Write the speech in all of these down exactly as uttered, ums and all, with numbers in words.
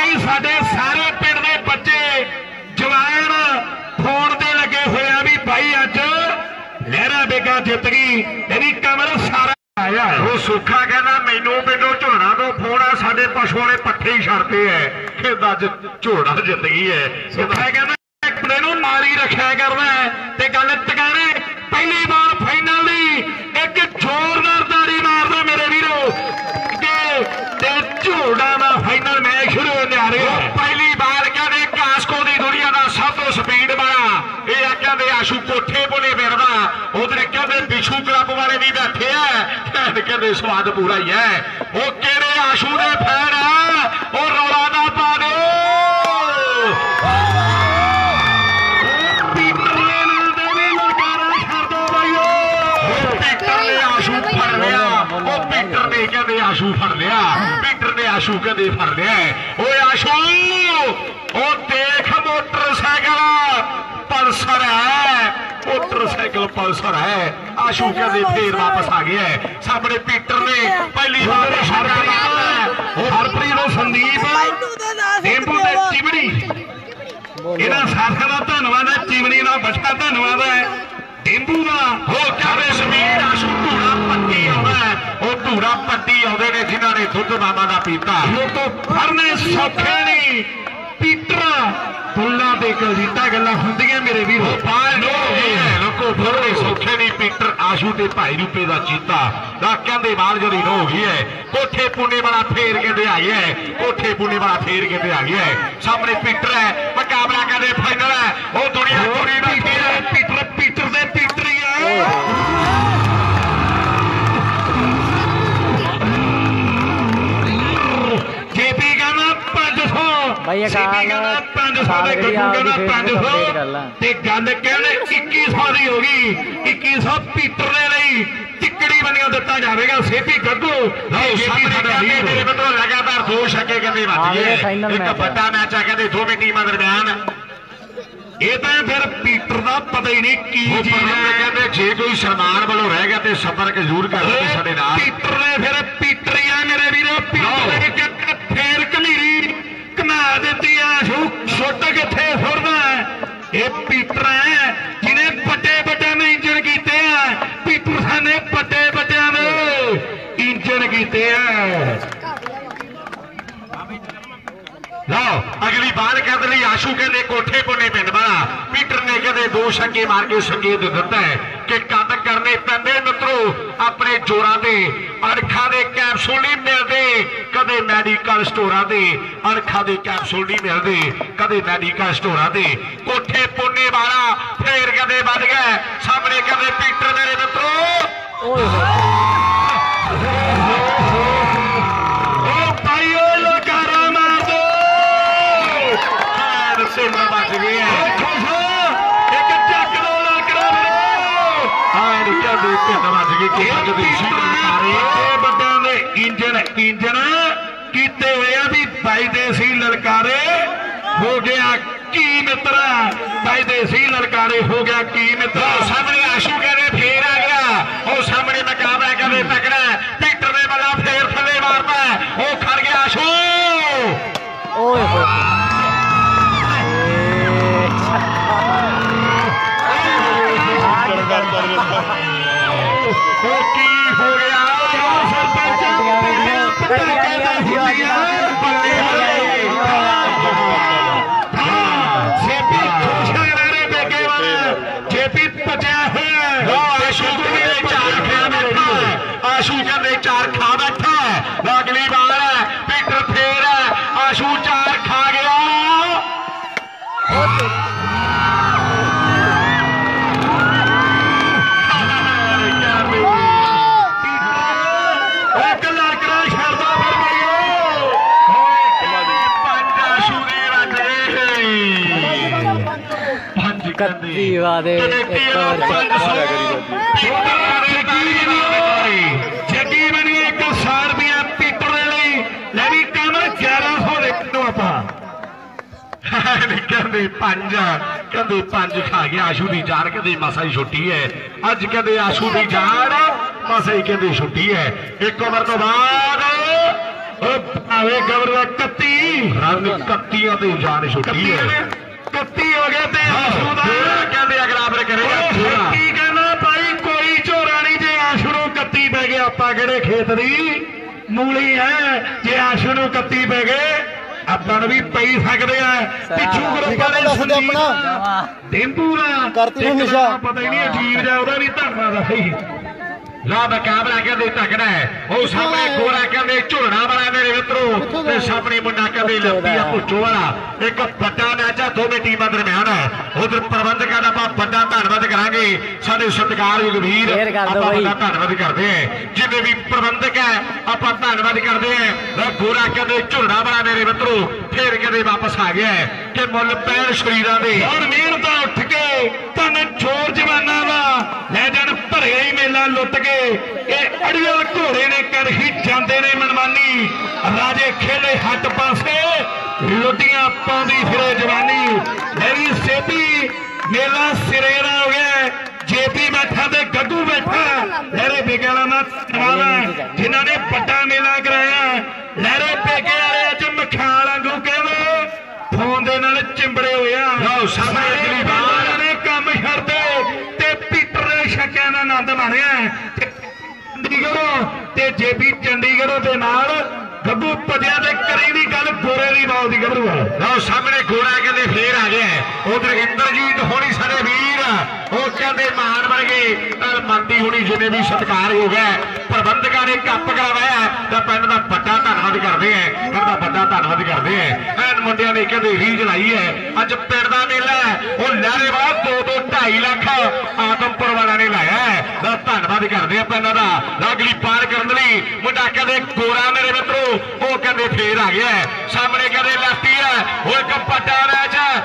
बई साडे सारे पिंड दे बच्चे जवान फोन ते लगे हुए आ भी भाई अज लहरा बेगा जित गई तेरी कमर सारा आया है। वो सुखा कहना मैनू पिंडों झोड़ा तो फोन आ साडे पशु वाले पट्ठे ही छड़ते है कि अज झोड़ा जित गई है। सुखा कहना एक बंदे नूं मारी रखा करना है ते गल टकाने पहली बार फाइनल दी एक जोरदार ताड़ी मारदा मेरे वीरो के झोड़ा का फाइनल मैच शुरू होने आ रहा है। पहली बार कहते कास्को की दुनिया का सब तो स्पीड वाला ये कहते आशू कोठे बोले फिरदा उधर कहते बिछू क्लब वाले भी बैठे है कहते स्वाद पूरा ही है। वो केड़े आशू के फैन है वो रौला ना पा दो कहते आशू फड़ लिया पीटर ने आशू कहते फड़ लिया वो आशू वो देख मोटरसाइकिल पल्सर है मोटरसाइकिल पल्सर है आशू कहते फिर वापस आ गया है। सामने पीटर ने पहली बार हरप्रीत संदीप टेंपू ने चिमड़ी इन्होंने साथियों का धन्यवाद है चिमड़ी का बचका धन्यवाद है टेंपू का हो कहते समीर आशू धूड़ा पट्टी आता है वो धूड़ा पट्टी आते ने जिन्होंने दुध मामा का पीता वो तो फरने सौखे नहीं पीटर फुल्ला दे जीता गल्ला होंदियां मेरे वीर लोको फरने सौखे नहीं पीटर आशू के भाई रूपे का चीता डाकिया के बाद जरी हो गई है कोठे पुणे वाला फेर कहते आई है कोठे पुणे वाला फेर कहते आ गया है। सामने पीटर है मुकाबला कहते फाइनल है वो दुनिया पूरी बैठी है पीटर पीटर दे पीटर ही है। जेपी कहना पांच सौ भाई पांच सौ गल कहने इक्की सौ की होगी इक्की सौ पीटर ने नहीं चिकड़ी बनिया दिता जाएगा सेपी गग्गू लगातार दो छक्के कहते बच गए एक बड़ा मैच है कहते दोवें टीमां दरम्यान ये तो फिर पीटर का पता ही नहीं की चीज है कहते जे कोई सलमान वालों रह गया तो संपर्क जरूर कर पीटर ने फिर पीटर ही है मेरे वीरो पीटर फिर कमीरी घना दी आशू सुट किथे सुरना है ये पीटर है जिन्हें बड़े बड़े ने इंजन किए हैं पीटर साने बड़े बड़े ने इंजन किए हैं। लो अगली बार कहते लिए आशू कहते कोठे पुणे पिंड वाला पीटर ने कहते दो छक्के मार के संकेत दिता है कि कद करने पैंदे मित्रों अपने जोरां दे अणखा दे कैप्सूल नहीं मिलते कदे मैडिकल स्टोरां दे अणखा दे कैप्सूल नहीं मिलते कदे मैडिकल स्टोरां दे कोठे पुणे वाला फिर कहते बच गए सामने कहते पीटर मेरे मित्रों बच गए इंजन इंजन किते हुए भी भाई देसी ललकारे हो गया की मित्र भाई देसी ललकारे हो गया की मित्र सामने आशू कहने फिर आ गया और सामने मुकाबला कहते तकड़ा पीटर ने वाला फिर थले मारता है वो खड़ गया आशू हो गया जेपी बचा है आशू कहते चार खा बैठा अगली बार पीटर फेर आशू चार खा गया इकत्ती वादे जगी बनी एक सौ रुपया पीटर ले कम ग्यारह सौ देखो आप कहते पंज कहते पंज खा गया आशू की जान कहते मासा ही छुट्टी है अज कहते आशू की जान मासा ही कहते छुट्टी है एक ओवर तो बाद गवर इकत्ती इकत्तियां ते जान छुट्टी है इकत्ती हो गए ते आशू दा कहते अगला फिर करेगा की कहना भाई कोई झोरा नहीं जे आशू नूं इकत्ती पै गए आपां किहड़े खेत दी मूली है जे आशू नूं इकत्ती पै गए ਆਪਾਂ ਨੂੰ ਵੀ ਪਈ ਸਕਦੇ ਆ ਪਿੱਛੂ ਗਰੁੱਪਾਂ ਨੇ ਦੱਸਦੇ ਆਪਣਾ ਡੇਂਪੂ ਦਾ ਕਰਤੀ ਨੂੰ ਨਿਸ਼ਾ ਪਤਾ ਹੀ ਨਹੀਂ ਅਜੀਬ ਜਿਹਾ ਉਹਦਾ ਵੀ ਧਰਨਾ ਦਾ ਹੀ ला मुकाबला कहते तगड़ा है वो सामने गोरा कहते झुरना वाला मेरे मित्रों ते सामने मुंडा कहते लंबी भुच्चो वाला एक बड़ा मैच है दोवें टीमां दरम्यान है उधर प्रबंधकां दा आपां बड़ा धन्नवाद करांगे साडे सत्कारयोग वीर आपां बड़ा धन्नवाद करते हैं जिन्ने भी प्रबंधक है आपां धन्नवाद करते हैं गोरा कहते झुरना वाला मेरे मित्रों फिर कहते वापस आ गया है कि मुल पैण शरीरां दे और मिहनत उठ के तन जोर जवाना दा ले जाण भरिया ही मेला लुट के अड़ियल घोड़े ने कर ही जाते ने मनमानी राजे खेले हट पासे लुटियां पाउंदी फिरे जवानी मेरी सेबी मेला सिरेरा हो गया जेपी बैठा ते गग्गू बैठा लहरे बेगे वाला जिन्होंने बड़ा मेला कराया लहरे बेगे वाले अज मखाल वांगू कहवे फोन दे नाल चिंबड़े होया सामने अगली बार ने काम छड्डे ते पीटर ने छक्कियां दा आनंद माणिया चंडीगढ़ ते जेपी चंडीगढ़ दे नाल गब्बू पदिया ते करी दी गल गोरे दी बाल दी गबरू वाल लो सामने गोरा कहते फिर आ गया उधर इंद्रजीत होनी सारे वीर वो कहते मान बन गए मंदी होनी जिन्हें भी सत्कार हो गया प्रबंधक ने कप करवाया तो पिंड का बड़ा धन्नवाद करते हैं पिंड का बड़ा धन्नवाद करते हैं एन मुंडिया ने कहते रीझ लाई है अज पिंड का मेला है वो लहरेवाल दो दो ढाई लाख आदमपुर वाला ने लाया है तो धन्नवाद करते हैं पिंड का अगली पार करने लई मुंडा कहते गोरा मेरे मित्रों वो कहते फिर आ गया है सामने कहते लैफ्टी है वो एक बड़ा मैच है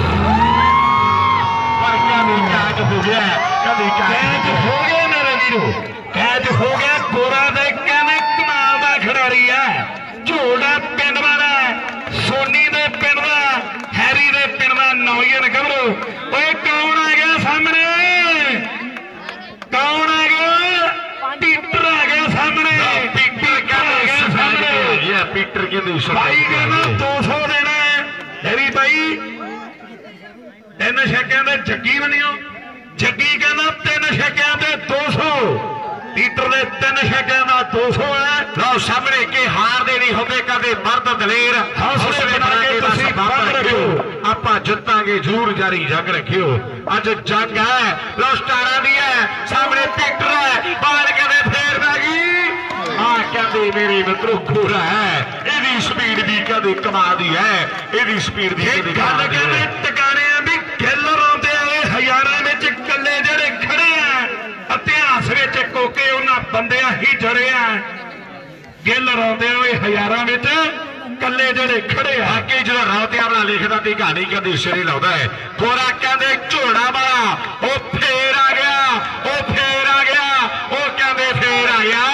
पर कहते कैच हो गया कहते कैच हो गया मेरे वीरो कैच हो गया गोरा दे कहने कमाल दा खिडारी है झोड़ा पिंड वाला सोनी दे पिंड दा हैरी दे पिंड दा नौजन गबरू ओए कौन आ गया सामने कौन आ गया पीटर आ गया सामने पीटर कहते सामने पीटर कहते भाई कहना दो सौ देना है हैरी भाई तीन छक्कियां दे जग्गी बनियो जग्गी कहना तीन छक्कियां दे दो सौ पीटर दे तीन छक्कियां दा दो सौ है लो सामने के हार दे नहीं होंदे कदे मर्द दलेर हौसले बना के तुसीं बंद रखियो आपां जितांगे जरूर जारी जंग रखियो अज जंग है लो स्टारां दी है सामने पीटर है बाल कदे फेर पैगी आ कहते मेरे मित्रों गोरा है इहदी स्पीड भी कदे कमाल दी है इहदी स्पीड दी कदे गल कहते टकाने भी गिल रौंदे आए हजारां विच कल्ले जेड़े खड़े आ इतिहास विच कोके उन्हां बंदियां ही जड़े आ गिल रौंदे आए हजारां विच कल्ले जेड़े खड़े आ बाकी जो रौंदियां वाला लिखदा दी कहानी कदे सिरे लाउंदा है गोरा कहते झोड़ा वाला ओ फेर आ गया ओ फेर आ गया ओ कहते फेर आ गया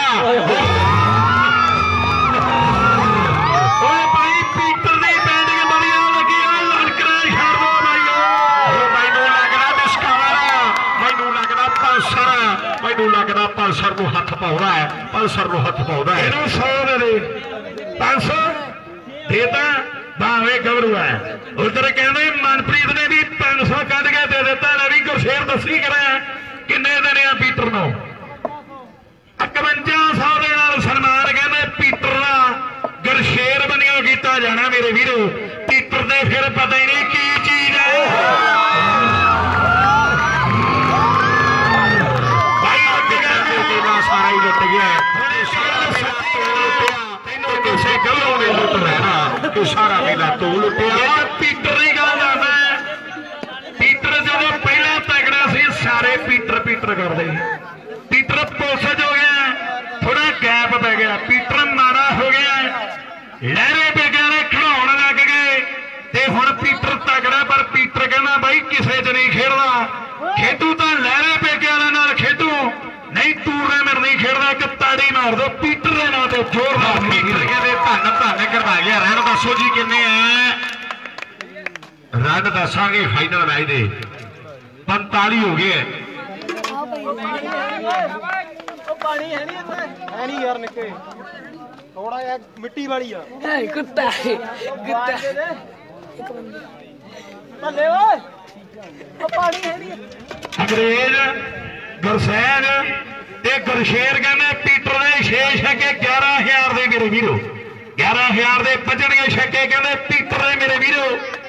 मैनू लगता पलसर को हथ पाउंदा है पलसर को हथ पाउंदा है इहनूं सौ दे दे पांच सौ देता भावे गबरू है उधर कहते मनप्रीत ने भी पांच सौ कद के दे दिता रवि गुरशेर दसी करा किन्ने देने आ पीटर नूं इकवंजा सौ दे नाल सन्मान कहते पीटर का गुरशेर बनियो कीता जाना मेरे वीरो पीटर दे फिर पता ही नहीं की चीज है सारा ही लुट गया किसी गलों ने लुट रहना कि सारा मेला तू लुटिया पीटर की गल करना पीटर जो पहला तगड़ा सी सारे पीटर पीटर करते पीटर पोसज हो गया थोड़ा गैप पै गया पीटर माड़ा हो गया लहरे बेगे ने खिलाउण लग गए ते हुण पीटर तगड़ा पर पीटर कहना भाई किसे च नहीं खेडदा खेडू तो लहरे बेगे नाल खेडू नहीं टूर्नामेंट नहीं खेलना कि ताड़ी मार दो पीटर के नाम से जोरदार पीटर कहते धन धन करवा गया रन दसो जी किन्ने रन दसांगे फाइनल मैच दे पैंताली हो गए पानी है नहीं यार निके थोड़ा यार मिट्टी वाली आ कुत्ता कुत्ता ले ओए ओ पानी है नहीं अंग्रेज गुरसैन ते गुरशेर कहने पीटर ने छे छक्के ग्यारह हजार दे मेरे वीरो ग्यारह हजार दे बजणगे छक्के कहने पीटर ने मेरे वीरो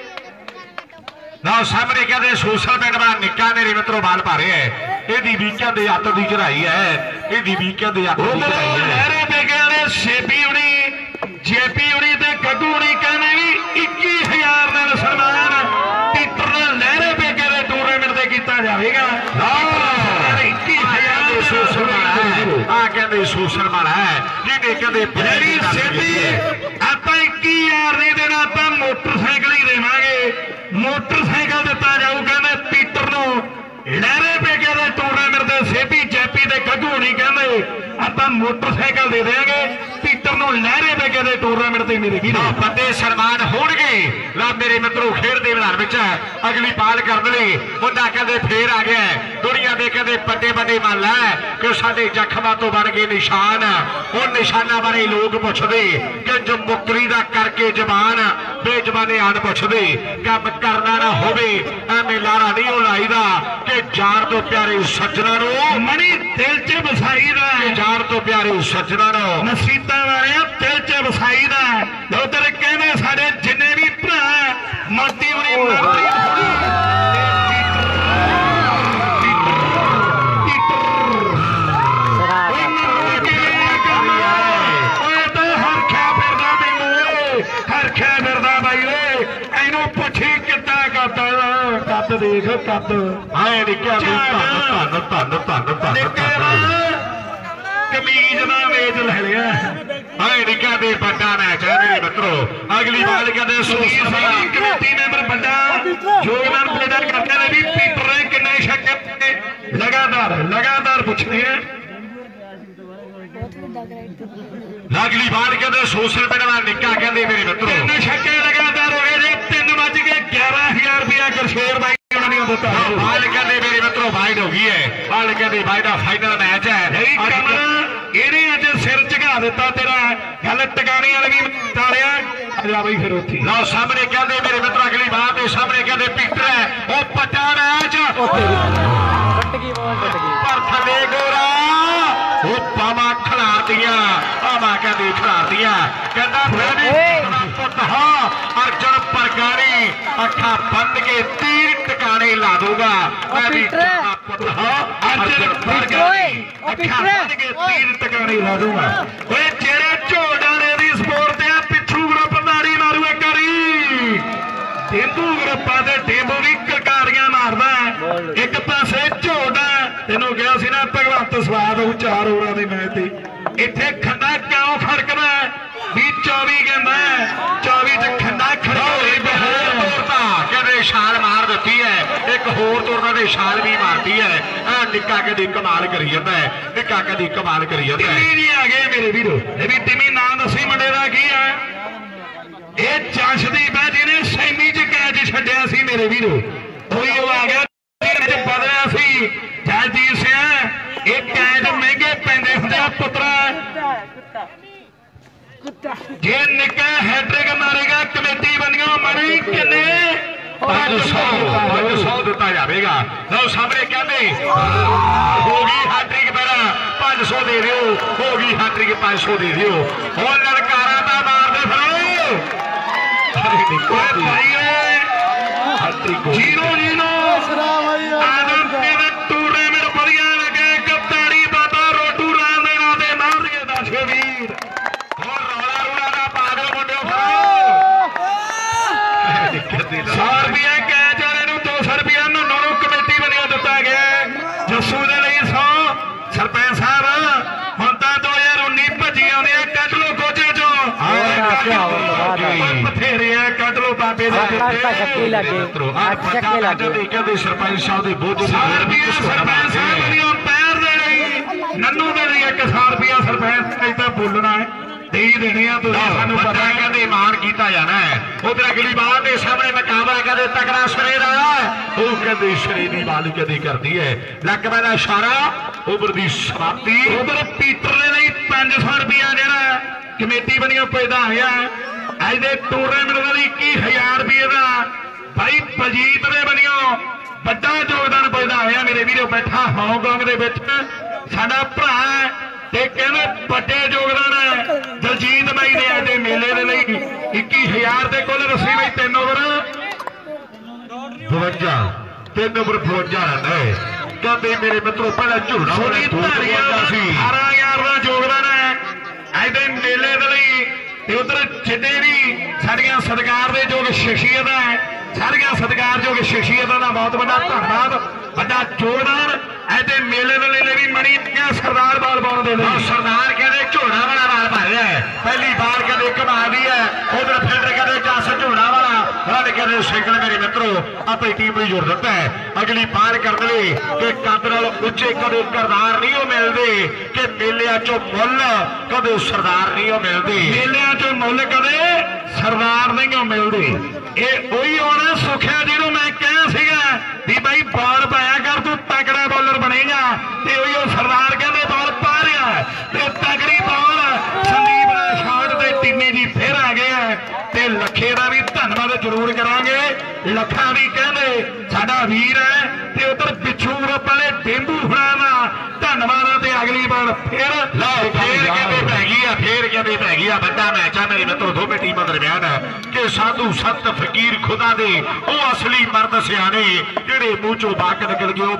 ना सामने कहते सोशल मीडिया निक्का मेरे मित्रों बाल पा रहे है ਇਹਦੀ ਵੀਕਾਂ ਦੇ ਹੱਥ ਦੀ ਚੜਾਈ ਹੈ ਇਹਦੀ ਵੀਕਾਂ ਦੇ ਹੱਥ ਦੀ ਚੜਾਈ ਹੈ ਲਹਿਰੇ ਬੇਗਿਆ ਨੇ ਸੇਪੀ ਹੁਣੀ ਜੇਪੀ ਹੁਣੀ ਤੇ ਗੱਗੂ ਹੁਣੀ ਕਹਿੰਦੇ ਵੀ ਇੱਕੀ ਹਜ਼ਾਰ ਦਾ ਸਨਮਾਨ ਪੀਟਰ ਲਹਿਰੇ ਬੇਗੇ ਦੇ ਟੂਰਨਾਮੈਂਟ ਤੇ ਕੀਤਾ ਜਾਵੇਗਾ ਇੱਕੀ ਹਜ਼ਾਰ ਦੇ ਸੋਸ਼ਲ ਮਾਲਾ ਆ ਕਹਿੰਦੇ ਸੋਸ਼ਲ ਮਾਲਾ ਹੈ ਜਿਹਨੇ ਕਹਿੰਦੇ ਬਲੈਰੀ ਸੇਪੀ ਆਪਾਂ ਇੱਕੀ ਹਜ਼ਾਰ ਨਹੀਂ ਦੇਣਾ ਆਪਾਂ ਮੋਟਰਸਾਈਕਲ ਹੀ ਦੇਵਾਂਗੇ ਮੋਟਰਸਾਈਕਲ ਦਿੱਤਾ ਜਾਊ ਕਹਿੰਦੇ ਪੀਟਰ ਨੂੰ ਲਹਿਰੇ ਬੇਗੇ ਦੇ ਟੂਰਨਾਮੈਂਟ ਦੇ ਸੇਪੀ ਜੈਪੀ ਦੇ ਗੱਗੂ ਨਹੀਂ ਕਹਿੰਦੇ ਆਪਾਂ ਮੋਟਰਸਾਈਕਲ ਦੇ ਦੇਵਾਂਗੇ ਪੀਟਰ ਨੂੰ ਲਹਿਰੇ ਬੇਗੇ ਦੇ ਟੂਰਨਾਮੈਂਟ ਤੇ ਮੇਰੇ ਵੀਰੋ ਬੰਦੇ ਸਨਮਾਨ ਹੋਣਗੇ ਲਾ ਮੇਰੇ ਮਿੱਤਰੋ ਖੇਡ ਦੇ ਮੈਦਾਨ ਵਿੱਚ ਅਗਲੀ ਪਾਲ ਕਰਨ ਲਈ ਮੁੰਡਾ ਕਹਿੰਦੇ ਫੇਰ ਆ ਗਿਆ ਦੁਨੀਆ ਦੇ ਕਹਿੰਦੇ ਵੱਡੇ ਵੱਡੇ ਮੱਲ ਹੈ ਕਿ ਸਾਡੇ ਜ਼ਖਮਾਂ ਤੋਂ ਬਣ ਗਏ ਨਿਸ਼ਾਨ ਉਹ ਨਿਸ਼ਾਨਾਂ ਬਾਰੇ ਲੋਕ ਪੁੱਛਦੇ ਕਿ ਜੋ ਮੁਕਰੀ ਦਾ ਕਰਕੇ ਜ਼ਬਾਨ ਬੇਜ਼ਬਾਨੇ ਆਣ ਪੁੱਛਦੇ ਕੰਮ ਕਰਨਾ ਨਾ ਹੋਵੇ ਐਵੇਂ ਲਾਰਾ ਨਹੀਂ ਉਹ ਲਾਈਦਾ ਕਿ ਜਾਨ ਤੋਂ ਪਿਆਰੇ ਸੱਜਣਾ ਨੂੰ ਮਣੀ ਦਿਲ 'ਚ ਵਸਾਈ ਦਾ ਜਾਨ ਤੋਂ ਪਿਆਰੇ ਸੱਜਣਾ ਨੂੰ ਨਸੀਤਾਂ ਵਾਲਿਆ ਦਿਲ 'ਚ ਵਸਾਈ ਦਾ ਉਧਰ ਕਹਿੰਦੇ ਸਾਡੇ ਜਿੰਨੇ ਵੀ ਭਰਾ ਮੋਤੀ ਹੋਣੀ ਮਰਦੀ ਹਰਖਿਆ ਫਿਰਦਾ ਬਾਈ ਓਏ ਇਹਨੂੰ ਪੁੱਛੀ ਕਿੱਦਾਂ ਕਰਦਾ ਕੱਦ ਦੇਖ ਕੱਦ ਆਏ ਨਿੱਕਿਆ ਵੀ ਧੰਨ ਧੰਨ ਧੰਨ ਧੰਨ ਧੰਨ ਕਮੀਜ਼ ਨਾ ਵੇਚ ਲੈ ਲਿਆ ਆਏ ਨਿੱਕਿਆ ਦੇ ਵੱਡਾ ਮੈਚ ਹੈ ਮੇਰੇ ਮਿੱਤਰੋ ਅਗਲੀ ਬਾਲ ਕਹਿੰਦੇ ਸੁਨੀਲ ਸਿੰਘ ਕਮੇਟੀ ਮੈਂਬਰ ਵੱਡਾ ਯੋਗਦਾਨ ਪ੍ਰਦਾਨ ਕਰਦੇ ਨੇ ਵੀ ਪੀਟਰ ਨੇ ਕਿੰਨੇ ਛੱਕੇ ਲਗਾਤਾਰ ਲਗਾਤਾਰ ਪੁੱਛਦੇ ਆ ਅਗਲੀ ਬਾਲ ਕਹਿੰਦੇ ਸੋਸ਼ਲ ਮੀਡੀਆ ਨਿੱਕਾ ਕਹਿੰਦੇ ਮੇਰੇ ਮਿੱਤਰੋ ਤਿੰਨ ਛੱਕੇ ਲਗਾਤਾਰ ਹੋ ਗਏ ਜੇ ਤਿੰਨ ਵੱਜ ਕੇ ਗਿਆਰਾਂ ਹਜ਼ਾਰ ਰੁਪਇਆ ਗੁਰਸ਼ੇਰ ਬਾਈ ਉਹਨਾਂ ਨੇ ਦਿੱਤਾ ਬਾਲ ਕਹਿੰਦੇ ਮੇਰੇ ਮਿੱਤਰੋ ਵਾਈਡ ਹੋ ਗਈ ਹੈ ਬਾਲ ਕਹਿੰਦੇ ਵਾਈਡ ਦਾ ਫਾਈਨਲ ਮੈਚ ਹੈ ਇਹਨੇ ਅੱਜ ਸਿਰ ਝੁਕਾ ਦਿੱਤਾ ਤੇਰਾ ਗੱਲ ਟਿਕਾਣੇ ਵਾਲੀ ਵੀ ਤਾਰਿਆ ਜਾ ਬਈ ਫਿਰ ਉੱਥੇ ਲਓ ਸਾਹਮਣੇ ਕਹਿੰਦੇ ਮੇਰੇ ਮਿੱਤਰ ਅਗਲੀ ਬਾਲ ਦੇ ਸਾਹਮਣੇ ਕਹਿੰਦੇ ਪੀਟਰ ਹੈ ਉਹ ਪੱਟਾ ਮੈਚ ਕੱਟ ਗਈ ਬਾਲ ਕੱਟ ਗਈ ਪਰ ਥੱਲੇ ਗੋਰਾ ਉਹ ਪਾਵਾ ਖਿਲਾਰਦੀਆਂ ਆਵਾ ਕਹਿੰਦੇ ਖਿਲਾਰਦੀਆਂ ਕਹਿੰਦਾ ਮੈਂ ਵੀ ਪੁੱਤ ਹਾਂ ਅਰਜਨ ਪਰਗਾਣੀ ਅੱਖਾਂ ਬੰਦ ਕੇ ਤੀਰ ਟਿਕਾਣੇ ਲਾ ਦੂਗਾ ਮੈਂ ਵੀ ਪੁੱਤ ਹਾਂ ਅਰਜਨ ਪਰਗਾਣੀ ਅੱਖਾਂ ਬੰਦ ਕੇ ਤੀਰ ਟਿਕਾਣੇ ਲਾ ਦੂਗਾ ਓਏ ਜਿਹੜੇ ਝੋੜਾਂ ਦੀ ਸਪੋਰਟ ਤੇ ਪਿੱਛੂ ਗਰੁੱਪ ਨਾਰੀ ਮਾਰੂ ਇੱਕ ਵਾਰੀ ਤੇਂਦੂ ਗਰੁੱਪਾਂ ਦੇ ਟੇਬੋ ਵੀ ਕਲਕਾਰੀਆਂ ਮਾਰਦਾ ਇੱਕ ਪਾਸੇ ਝੋੜਾ ਤੈਨੂੰ ਕਿਹਾ ਸੀ ਨਾ ਭਗਵੰਤ ਸਵਾਦ ਉਹ ਚਾਰ ਓਵਰਾਂ ਦੇ ਮੈਚ ਤੇ ਇੱਥੇ ਖੰਡਾ ਕਿਉਂ ਖੜਕਦਾ ਵੀ ਚੌਵੀ ਕਹਿੰਦਾ ਚੌਵੀ ਚ ਖੰਡਾ ਖੜਕਾਉਣੀ ਤੋਰਦਾ ਕਹਿੰਦੇ ਛਾਲ ਮਾਰ ਦਿੱਤੀ ਹੈ ਇੱਕ ਹੋਰ ਤੋਰਦਾ ਤੇ ਛਾਲ ਵੀ ਮਾਰਦੀ ਹੈ ਆ ਨਿੱਕਾ ਕਦੀ ਕਮਾਲ ਕਰੀ ਜਾਂਦਾ ਹੈ ਨਿੱਕਾ ਕਦੀ ਕਮਾਲ ਕਰੀ ਜਾਂਦਾ ਹੈ ਟਿਮੀ ਨਹੀਂ ਆ ਗਏ ਮੇਰੇ ਵੀਰੋ ਇਹ ਵੀ ਟਿਮੀ ਨਾਂ ਦੱਸੀ ਮੁੰਡੇ ਦਾ ਕੀ ਹੈ ਇਹ ਜਸ਼ਦੀਪ ਹੈ ਜਿਹਨੇ ਸੈਮੀ ਚ ਕੈਚ ਛੱਡਿਆ ਸੀ ਮੇਰੇ ਵੀਰੋ ਉਹੀ ਉਹ ਆ ਗਿਆ ਵਿੱਚ ਬਦਲਿਆ ਸੀ ਜਸਜੀਤ ਸਿੰਘ ਇਹ ਕੈਚ ਮਹਿੰਗੇ ਪੈਂਦੇ ਹੁੰਦੇ ਆ ਪੁੱਤਰਾ ਜੇ ਨਿੱਕਾ ਹੈਟ੍ਰਿਕ ਮਾਰੇਗਾ ਕਮੇਟੀ ਬਣੀਓ ਮਣੀ ਕਿੰਨੇ ਪੰਜ ਸੌ ਦਿੱਤਾ ਜਾਵੇਗਾ ਲਓ ਸਾਹਮਣੇ ਕਹਿੰਦੇ ਹੋ ਗਈ ਹੈਟ੍ਰਿਕ ਫਿਰ ਪੰਜ ਸੌ ਦੇ ਦਿਓ ਹੋ ਗਈ ਹੈਟ੍ਰਿਕ ਪੰਜ ਸੌ ਦੇ ਦਿਓ ਹੁਣ ਲਲਕਾਰਾ ਤਾਂ ਮਾਰਦੇ ਫਿਰ ਭਾਈ ਹੈਟ੍ਰਿਕ ਜੀਰੋ ਜੀਰੋ ਆਦਮ ਦੇ ਟੂਰਨਾਮੈਂਟ ਵਧੀਆ ਲੱਗੇ ਕਪਤਾਨੀ ਬਾਬਾ ਰੋਟੂ ਰਾਮ ਦੇ ਨਾਂ ਤੇ ਮਾਰ ਰਹੀ ਦਰਸ਼ਕ ਵੀਰ ਹੋਰ ਰੌਲਾ ਰੌਲਾ ਦਾ ਪਾ ਦਿਓ ਮੁੰਡਿਓ ਸੌ ਰੁਪਇਆ ਕੈਚ ਵਾਲੇ ਨੂੰ ਦੋ ਸੌ ਰੁਪਇਆ ਨੋਨੋ ਨੂੰ ਕਮੇਟੀ ਵੱਲੋਂ ਦਿੱਤਾ ਗਿਆ ਜੱਸੂ ਦੇ ਲਈ ਸੌ ਸਰਪੰਚ ਸਾਹਿਬ ਹੁਣ ਤਾਂ ਦੋ ਹਜ਼ਾਰ ਉੱਨੀ ਭੱਜੀ ਆਉਂਦੇ ਆ ਕੱਢ ਲੋ ਕੋਚੇ ਚੋਂ ਬਥੇਰੇ ਆ ਕੱਢ ਲੋ ਬਾਬੇ ਦੇ ਛੱਕੇ ਲੱਗੇ ਛੱਕੇ ਲੱਗੇ ਕਹਿੰਦੇ ਸਰਪੰਚ ਸਾਹਿਬ ਦੇ ਬੋਝ ਸਰਪੰਚ ਸਾਹਿਬ ਵੱਲੋਂ ਪੈਰ ਦੇ ਲਈ ਨੰਨੂ ਦੇ ਲਈ ਇੱਕ ਸੌ ਰੁਪਇਆ ਸਰਪੰਚ ਨੇ ਤਾਂ ਬੋਲਣਾ ਹੈ ਦੇ ਹੀ ਦੇਣੇ ਆ ਤੁਸੀਂ ਸਾਨੂੰ ਪਤਾ ਹੈ ਕਹਿੰਦੇ ਮਾਣ ਕੀਤਾ ਜਾਣਾ ਹੈ ਉਧਰ ਅਗਲੀ ਬਾਲ ਦੇ ਸਾਹਮਣੇ ਮੁਕਾਬਲਾ ਕਹਿੰਦੇ ਤਕੜਾ ਸਰੇ ਦਾ ਉਹ ਕਹਿੰਦੇ ਸਰੇ ਦੀ ਬਾਲ ਕਦੇ ਕਰਦੀ ਹੈ ਲੱਕ ਦਾ ਇਸ਼ਾਰਾ ਉਬਰ ਦੀ ਸਮਾਪਤੀ ਉਧਰ ਪੀਟਰ ਦੇ ਲਈ पांच सौ रुपया जरा कमेटी बनियो पैदा होया अज दे टूर्नामेंट का इक्की हजार रुपये का भाई बलजीत ने बनियो बड़ा योगदान पैदा होया मेरे वीरो बैठा हांगकांग दे विच साडा भरा है ते कहने बड़े योगदान है दलजीत भाई ने अज मेले दे लई इक्की हजार के कुल रसी भाई तीन ओवर बवंजा तीन ओवर बवंजा रन है कहते मेरे मित्रों पहले झूड़ा सोनी धारिया अठारह हजार का योगदान है अज दे मेले दे लई ते उधर जिन्ने भी साड़ियां सत्कार दे योग शख्सियत है सारियां सत्कार योग शख्सियत का बहुत बड़ा धन्यवाद बड़ा योगदान अज दे मेले दे लई भी मणी सरदार बाल पाउण दे लई सरदार कहते झोड़ा वाला बाल भर रहा है पहली बार कहते कमा दी है उधर फिर कहते जस झोड़ा वाला रन कहते सिंगल मेरे मित्रों अपनी टीम में जोड़ दिता है अगली बार करने लई कि कद नाल उच्चे कदे करदार नहीं हो मिलते कि मेलिया चो मुल कदे सरदार नहीं हो मिलते मेलिया चो मुल कदे सरदार नहीं हो मिलते ये वही होना सुखिया जिन्हों मैं कहा सीगा भी भाई बॉल पाया कर तू तगड़ा बॉलर बनेगा ते वही सरदार कहते बॉल पा रहा ते तगड़ी बॉल संदीप शॉट ते टिम्मी जी फिर आ गए ते लखे का भी धन्यवाद जरूर करांगे लखा भी कहते साडा वीर है ते उधर पिछू वाले डेंबू फड़ा धन्यवाद ते अगली बार फिर लो फिर कहते पै गई है फिर कहते पै गई है बड़ा मैच है मेरे मित्रों दोवें टीमों दरम्यान कि साधु संत फकीर खुदा दे वो असली मर्द सियाने जेड़े मूंह चों बाक निकल गए